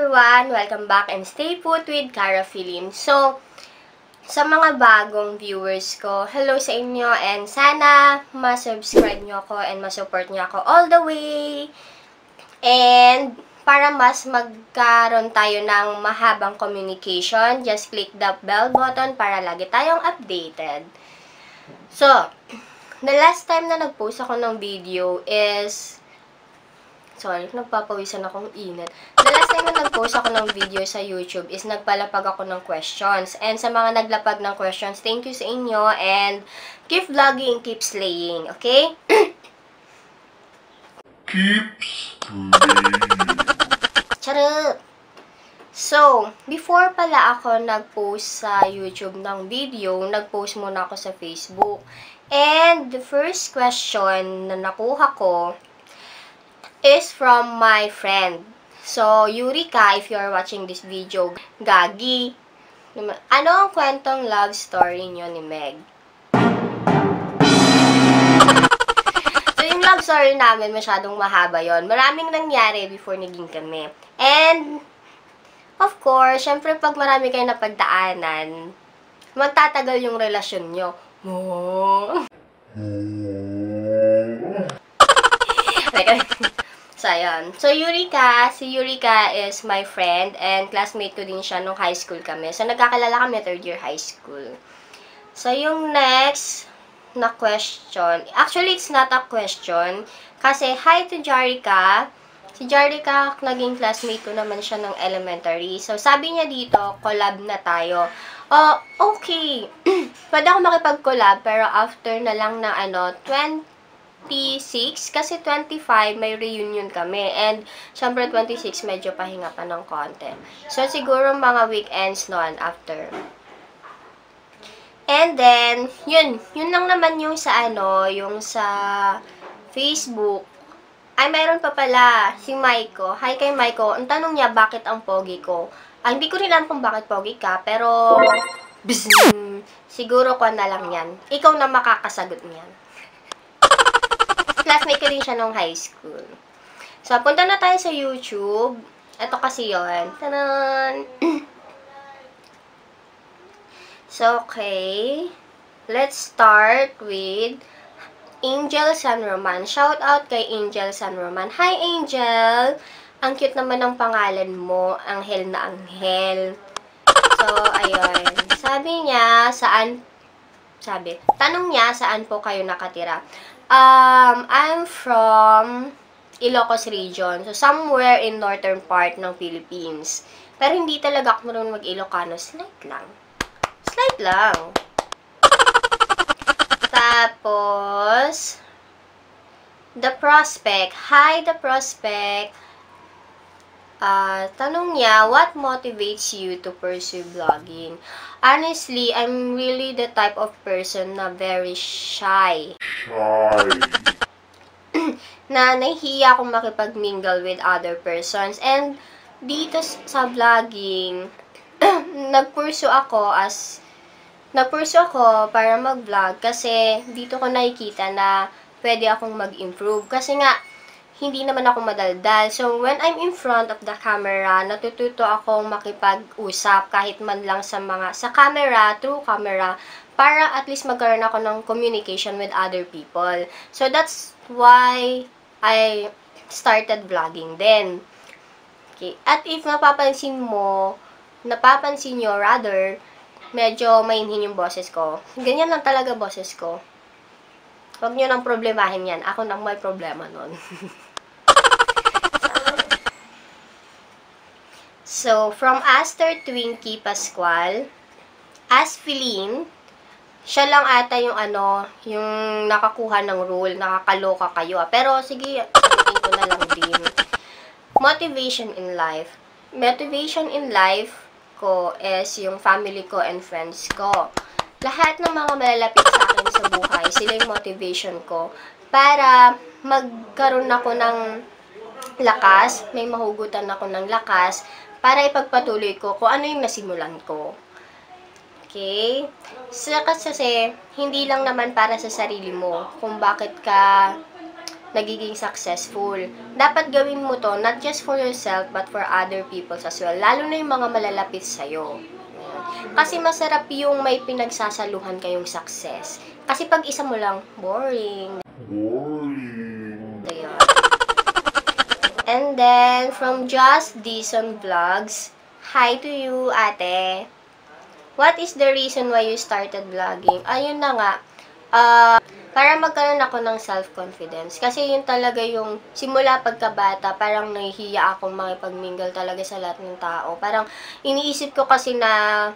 everyone! Welcome back and stay put with Cara Philin. So, sa mga bagong viewers ko, hello sa inyo and sana ma-subscribe nyo ako and ma-support nyo ako all the way. And para mas magkaroon tayo ng mahabang communication, just click the bell button para lagi tayong updated. So, the last time na nag-post ako ng video is... Sorry, nagpapawisan akong init. The last time na nag-post ako ng video sa YouTube is nagpalapag ako ng questions. And sa mga naglapag ng questions, thank you sa inyo and keep vlogging, keep slaying, okay? Keep slaying. Charot! So, before pala ako nag-post sa YouTube ng video, nag-post muna ako sa Facebook. And the first question na nakuha ko is from my friend. So, Eureka, if you're watching this video, Gagi, ano ang kwentong love story niyo ni Meg? So, yung love story namin, masyadong mahaba yon. Maraming nangyari before naging kami. And, of course, syempre pag marami kayo napagdaanan, magtatagal yung relasyon nyo. Oh. So, ayun. So, Eureka, si Eureka is my friend and classmate ko din siya nung high school kami. So, nagkakalala kami 3rd year high school. So, yung next na question, actually, it's not a question, kasi hi to Jarika. Si Jarika, naging classmate ko naman siya ng elementary. So, sabi niya dito, collab na tayo. Oh, okay. Pwede ako makipag-collab, pero after na lang na 26, kasi 25 may reunion kami. And, syempre 26 medyo pahinga pa ng konti. So, siguro mga weekends noon after. And then, yun lang naman yung sa yung sa Facebook. Ay, mayroon pa pala si Maiko. Hi kay Maiko. Ang tanong niya, bakit ang pogi ko? Ay, hindi ko rin alam kung bakit pogi ka, pero siguro ko na lang yan. Ikaw na makakasagot niyan. Classmate ko din siya nung high school. So, punta na tayo sa YouTube. Ito kasi yun. Tanan! So, okay. Let's start with Angel San Roman. Shout out kay Angel San Roman. Hi, Angel! Ang cute naman ng pangalan mo. Anghel na anghel. So, ayun. Sabi niya, tanong niya, saan po kayo nakatira? I'm from Ilocos region. So, somewhere in northern part ng Philippines. Pero hindi talaga ako marunong mag-Ilocano. Slight lang. Slight lang. Tapos, The Prospect. Hi, The Prospect. Tanong niya, what motivates you to pursue vlogging? Honestly, I'm really the type of person na very shy. Na nahihiya akong makipag-mingle with other persons. And dito sa vlogging, nag-pursue ako para mag-vlog kasi dito ko nakikita na pwede akong mag-improve. Kasi nga, hindi naman ako madaldal. So, when I'm in front of the camera, natututo akong makipag-usap kahit man lang sa camera, through camera, para at least magkaroon ako ng communication with other people. So, that's why I started vlogging then. Okay. At if napapansin nyo, medyo mainhin yung boses ko. Ganyan lang talaga boses ko. Huwag nyo nang problemahin yan. Ako nang may problema nun. So, from Aster Twinkie Pascual, Asfeline, siya lang ata yung yung nakakuha ng rule, nakakaloka kayo. Pero, sige, sabihin ko na lang din. Motivation in life. Motivation in life ko is yung family ko and friends ko. Lahat ng mga malalapit sa akin sa buhay, sila yung motivation ko para magkaroon ako ng lakas, may mahugutan ako ng lakas para ipagpatuloy ko kung ano yung nasimulan ko. Okay? So, kasi hindi lang naman para sa sarili mo kung bakit ka nagiging successful. Dapat gawin mo to, not just for yourself, but for other people as well. Lalo na yung mga malalapit sa'yo. Kasi masarap yung may pinagsasaluhan kayong success. Kasi pag isa mo lang, boring. Boring. Ayun. And then, from Just Dison Vlogs, hi to you, ate. What is the reason why you started vlogging? Ayun na nga. Para magkaroon ako ng self-confidence. Kasi yun talaga yung simula pagkabata, parang nahihiya akong makipag-mingle talaga sa lahat ng tao. Parang iniisip ko kasi na,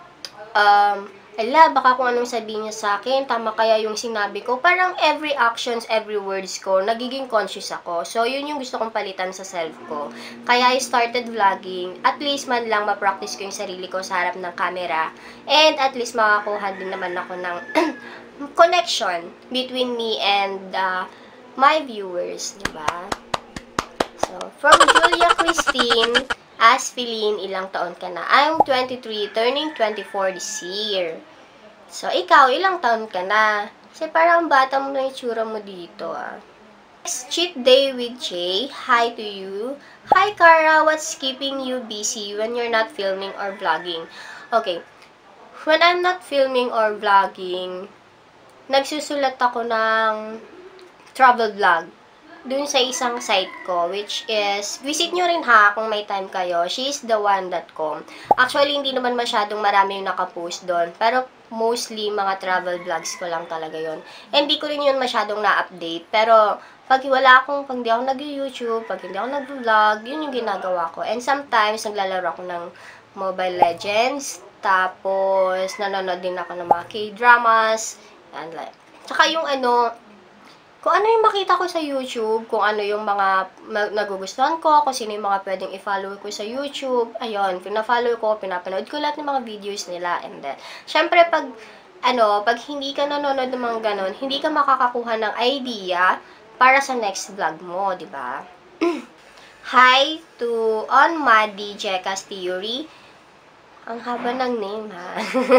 baka kung anong sabihin niya sa akin, tama kaya yung sinabi ko. Parang every actions, every words ko, nagiging conscious ako. So, yun yung gusto kong palitan sa self ko. Kaya I started vlogging. At least man lang ma-practice ko yung sarili ko sa harap ng camera. And at least makakuha din naman ako ng connection between me and my viewers, diba? So, from Julia Christine, Aspeline, ilang taon ka na? I'm 23, turning 24 this year. So, ikaw, ilang taon ka na? Kasi parang bata mo na yung tsura mo dito, Next, Cheat Day with Jay. Hi to you. Hi, Cara. What's keeping you busy when you're not filming or vlogging? Okay. When I'm not filming or vlogging, nagsusulat ako ng travel vlog dun sa isang site ko, which is, visit nyo rin ha kung may time kayo, sheistheone.com. Actually, hindi naman masyadong marami yung nakapost doon, pero mostly mga travel vlogs ko lang talaga yon. And hindi ko rin yun masyadong na-update, pero pag hindi ako nag-YouTube, pag hindi ako nag-vlog, yun yung ginagawa ko. And sometimes, naglalaro ako ng Mobile Legends, tapos nanonood din ako ng mga K-dramas, and like, tsaka yung kung ano yung makita ko sa YouTube, kung ano yung mga nagugustuhan ko, kung sino yung mga pwedeng i-follow ko sa YouTube, ayun, pina-follow ko, pinapanood ko lahat ng mga videos nila, and then, syempre, pag hindi ka nanonood ng mga ganon, hindi ka makakakuha ng idea para sa next vlog mo, di ba? Hi to On Madi Jeka's Theory. Ang haba ng name, ha?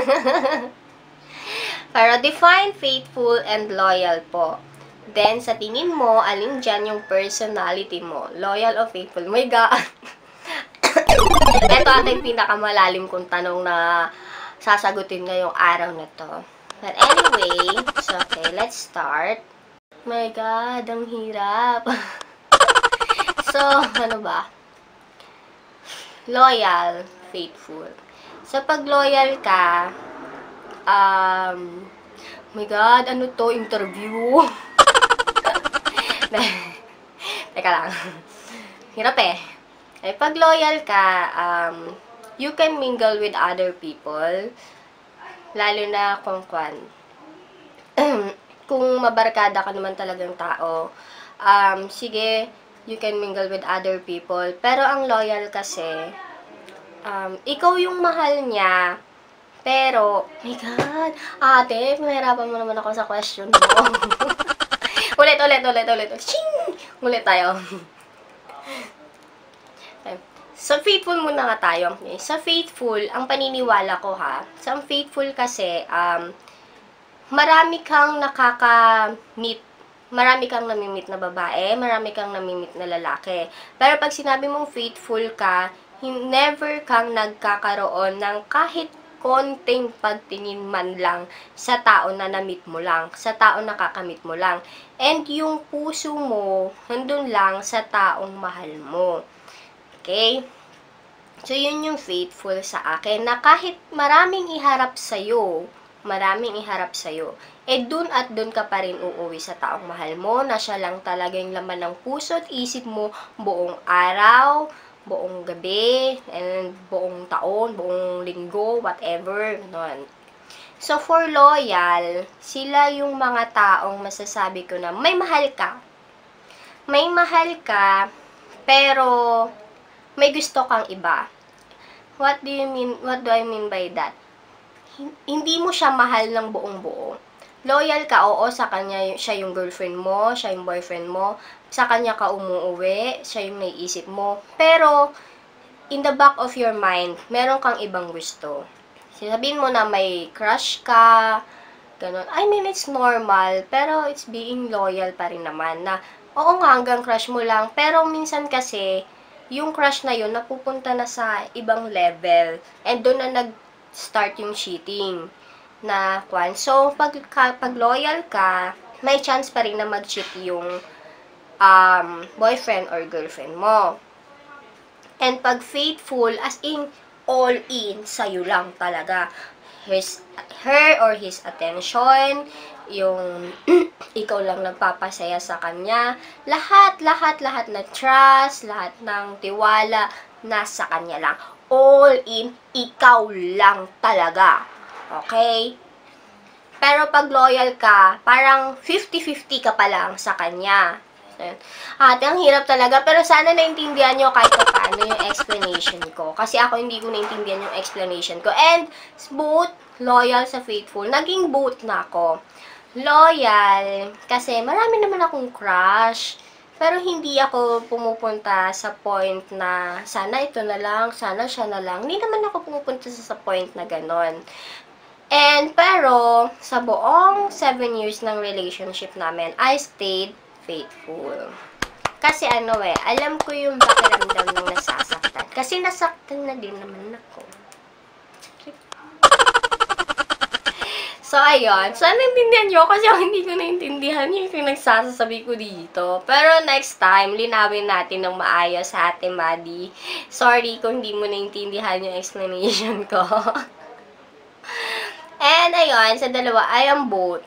Para define faithful and loyal po. Then, sa tingin mo, alin dyan yung personality mo? Loyal o faithful? My God! Ito ating pinakamalalim kong tanong na sasagutin ngayong araw na to. But anyway, so okay, let's start. My God, ang hirap. So, ano ba? Loyal, faithful. So, pag loyal ka, my God, ano to? Interview? Teka lang. Hirap eh. Pag loyal ka, you can mingle with other people. Lalo na kung kung mabarkada ka naman talagang tao. Sige, you can mingle with other people. Pero ang loyal kasi, ikaw yung mahal niya. Pero, my God, ate, mahirapan mo naman ako sa question mo. Ulit. Ching! Ulit tayo. Okay. So, faithful muna nga tayo. Okay. Sa faithful, ang paniniwala ko ha, sa faithful kasi, marami kang nakaka-meet. Marami kang namimit na babae, marami kang namimit na lalaki. Pero pag sinabi mong faithful ka, never kang nagkakaroon ng kahit konting pagtingin man lang sa tao na na-meet mo lang, sa tao na kakamit mo lang. And yung puso mo, nandun lang sa taong mahal mo. Okay? So, yun yung faithful sa akin, na kahit maraming iharap sa'yo, dun at dun ka pa rin uuwi sa taong mahal mo, na siya lang talaga yung laman ng puso at isip mo buong araw, buong gabi, and buong taon, buong linggo, whatever, gano'n. So, for loyal, sila yung mga taong masasabi ko na may mahal ka. May mahal ka, pero may gusto kang iba. What do I mean by that? Hindi mo siya mahal ng buong buo. Loyal ka, oo, sa kanya, siya yung girlfriend mo, siya yung boyfriend mo, sa kanya ka umuuwi, siya yung naiisip mo. Pero, in the back of your mind, meron kang ibang gusto. Sabihin mo na may crush ka, ganun. I mean, it's normal, pero it's being loyal pa rin naman, na Oo nga, hanggang crush mo lang. Pero minsan kasi, yung crush na yun, napupunta na sa ibang level. And doon na nag-start yung cheating na kwan. So, pag loyal ka, may chance pa rin na mag-cheat yung boyfriend or girlfriend mo. And pag faithful, as in, all in, sa'yo lang talaga. Her or his attention, yung ikaw lang nagpapasaya sa kanya, lahat na trust, lahat ng tiwala, nasa kanya lang. All in, ikaw lang talaga. Okay? Pero pag loyal ka, parang 50-50 ka pa lang sa kanya. Ate, ang hirap talaga. Pero sana naintindihan nyo kahit paano yung explanation ko. Kasi ako hindi ko naintindihan yung explanation ko. And both loyal sa faithful. Naging both na ako. Loyal, kasi marami naman akong crush. Pero hindi ako pumupunta sa point na sana ito na lang, sana siya na lang. Hindi naman ako pumupunta sa point na ganon. And pero, sa buong 7 years ng relationship namin, I stayed faithful. Kasi alam ko yung pakiramdam ng nasasaktan. Kasi nasaktan na din naman ako. So, ayun. So, naintindihan nyo kasi ako hindi ko naintindihan yung pinagsasabi ko dito. Pero next time, linawin natin ng maayos sa Ate Maddie. Sorry kung hindi mo naintindihan yung explanation ko. And ayun, sa dalawa, I am both.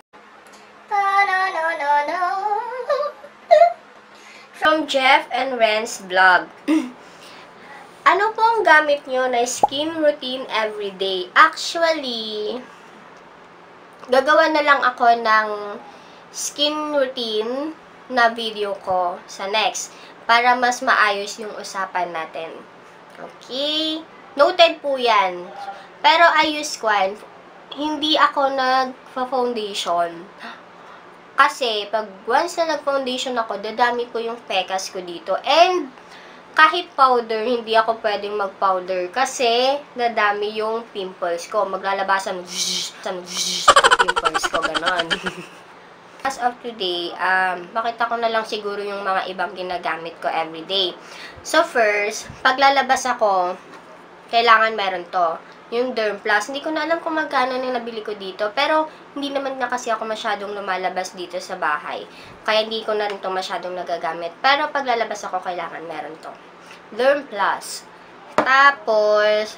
From Jeff and Ren's vlog. Ano po ang gamit nyo na skin routine everyday? Actually, gagawa na lang ako ng skin routine na video ko sa next para mas maayos yung usapan natin. Okay? Noted po yan. Pero ayos kwan, hindi ako nag-foundation. Kasi, pag once na nag-foundation ako, dadami ko yung pekas ko dito. And, kahit powder, hindi ako pwedeng mag-powder kasi dadami yung pimples ko. Maglalabasan ang pimples ko, ganon. As of today, makita ko na lang siguro yung mga ibang ginagamit ko everyday. So, first, paglalabas ako, kailangan meron to. Yung Derm Plus. Hindi ko na alam kung magkano yung nabili ko dito. Pero, hindi naman na kasi ako masyadong lumalabas dito sa bahay. Kaya hindi ko na rin to masyadong nagagamit. Pero, pag lalabas ako, kailangan meron to. Derm Plus. Tapos,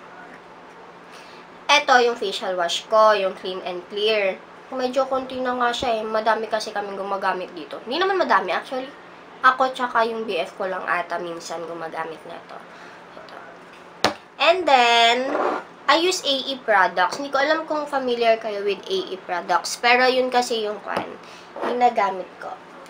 eto yung facial wash ko. Yung Clean and Clear. Medyo konti na nga siya eh. Madami kasi kaming gumagamit dito. Hindi naman madami actually. Ako tsaka yung BF ko lang ata minsan gumagamit na ito. And then, I use AE products. Hindi ko alam kung familiar kayo with AE products. Pero yun kasi yung ginagamit ko.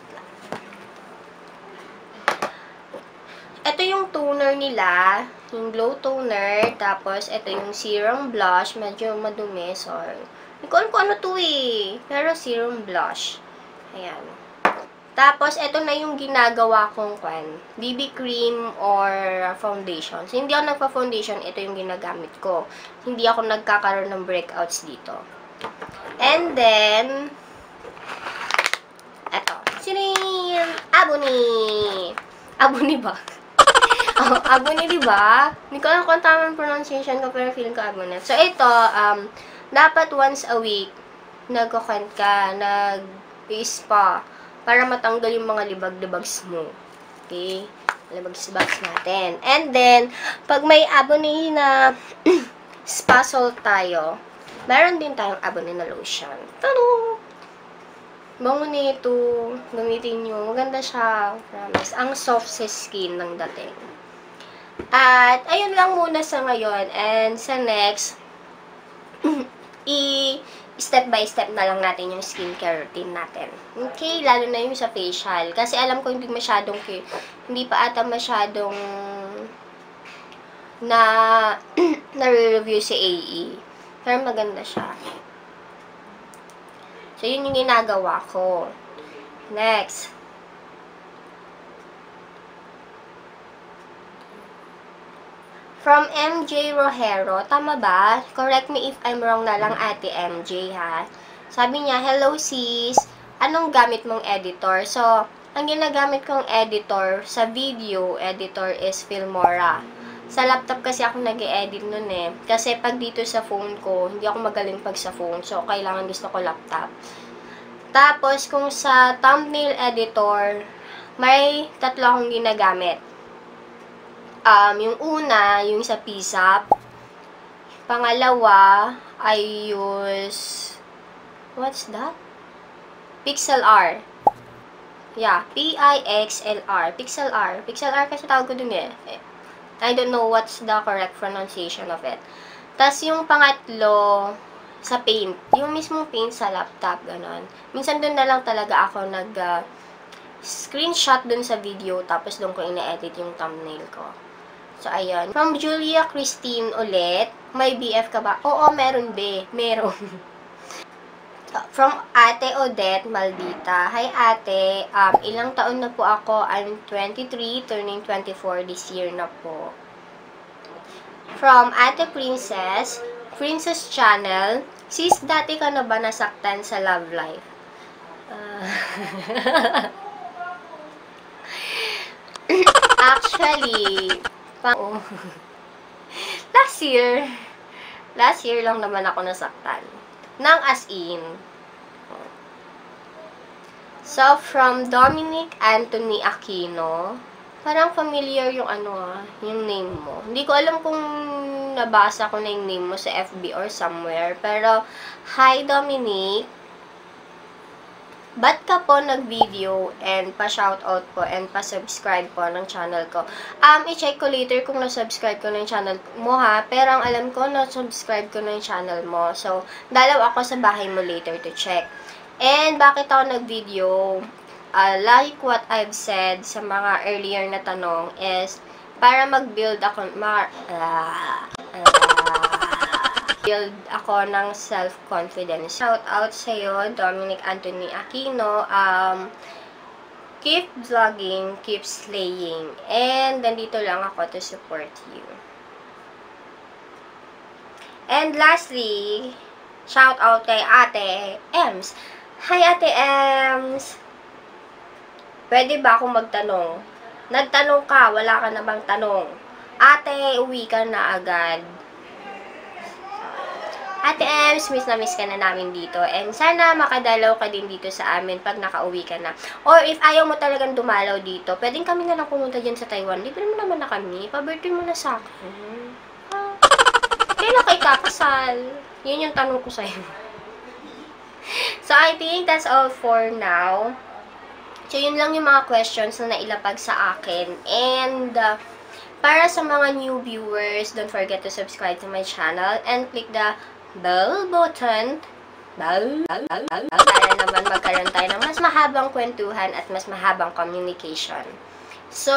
Ito yung toner nila. Yung glow toner. Tapos, ito yung serum blush. Medyo madumi. Sorry. Hindi ko alam kung ano to eh. Pero serum blush. Ayan. Tapos, ito na yung ginagawa kong BB cream or foundation. So, hindi ako nagpa-foundation. Ito yung ginagamit ko. Hindi ako nagkakaroon ng breakouts dito. And then, ito. Sino yung Abuni? Abuni ba? Oh, Abuni, diba? Hindi ko alam kung tamang pronunciation ko, pero feeling ko Abuni. So, ito, dapat once a week, nagkukant ka, nag-spa, para matanggal yung mga libag-libags mo. Okay? Libags-libags natin. And then, pag may Abuni na spa salt tayo, meron din tayong Abuni na lotion. Tano! Bango nito. Gamitin nyo. Maganda siya. Promise. Ang soft sa skin ng dating. At, ayun lang muna sa ngayon. And sa next, step by step na lang natin yung skincare routine natin. Okay? Lalo na yung sa facial. Kasi alam ko hindi pa ata masyadong na-review si AE. Pero maganda siya. So, yun yung ginagawa ko. Next. From MJ Rojero. Tama ba? Correct me if I'm wrong na lang, Ate MJ, ha? Sabi niya, hello sis. Anong gamit mong editor? So, ang ginagamit kong editor sa video editor is Filmora. Sa laptop kasi ako nag-e-edit nun eh. Kasi pag dito sa phone ko, hindi ako magaling pag sa phone. So, kailangan gusto ko laptop. Tapos, kung sa thumbnail editor, may tatlo akong ginagamit. Yung una, yung sa PSAP. Pangalawa, I use, what's that? PixLR. Yeah, Pixlr. PixLR. PixLR kasi tawag ko dun eh. I don't know what's the correct pronunciation of it. Tapos yung pangatlo, sa Paint. Yung mismong Paint sa laptop, ganon. Minsan dun na lang talaga ako screenshot dun sa video, tapos dun ko ina-edit yung thumbnail ko. So, ayun. From Julia Christine ulit, may BF ka ba? Oo, meron be. Meron. From Ate Odette Maldita. Hi Ate, ilang taon na po ako? I'm 23, turning 24 this year na po. From Ate Princess Channel. Sis, dati ka na ba nasaktan sa love life? Actually, last year lang naman ako nasaktan. Nang as in. So, from Dominic Anthony Aquino, parang familiar yung yung name mo. Hindi ko alam kung nabasa ko na yung name mo sa FB or somewhere. Pero, hi Dominic. Ba't ka po nag-video and pa-shoutout po and pa-subscribe po ng channel ko? I-check ko later kung na-subscribe ko na yung channel mo ha. Pero ang alam ko, na-subscribe ko na yung channel mo. So, dalaw ako sa bahay mo later to check. And bakit ako nag-video? Like what I've said sa mga earlier na tanong is para mag-build ako, build ako ng self-confidence. Shout out sa'yo, Dominic Anthony Aquino. Keep vlogging, keep slaying. And nandito lang ako to support you. And lastly, shout out kay Ate Ems. Hi Ate Ems! Pwede ba akong magtanong? Nagtanong ka, wala ka na bang tanong? Ate, uwi ka na agad. Ate Ems, miss na miss ka na namin dito. And sana makadalaw ka din dito sa amin pag nakauwi ka na. Or if ayaw mo talagang dumalaw dito, pwedeng kami na lang pumunta dyan sa Taiwan. Libre mo naman na kami. Pa-birthday mo na sa akin. Kailan kayo kakasal? Yun yung tanong ko sa'yo. So, I think that's all for now. So, yun lang yung mga questions na nailapag sa akin. And, para sa mga new viewers, don't forget to subscribe to my channel and click the bell button para naman magkaroon tayo ng mas mahabang kwentuhan at mas mahabang communication. So,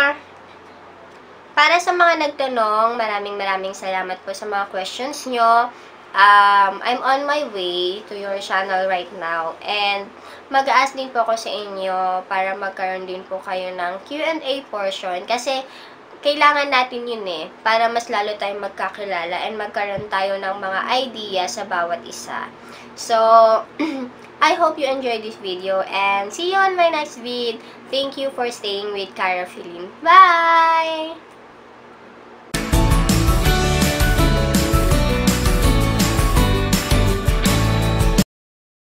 para sa mga nagtanong, maraming salamat po sa mga questions nyo. I'm on my way to your channel right now and mag-a-ask din po ako sa inyo para magkaroon din po kayo ng Q&A portion kasi kailangan natin yun eh, para mas lalo tayong magkakilala and magkaroon tayo ng mga idea sa bawat isa. So, I hope you enjoyed this video and see you on my next vid. Thank you for staying with Cara Feeling. Bye!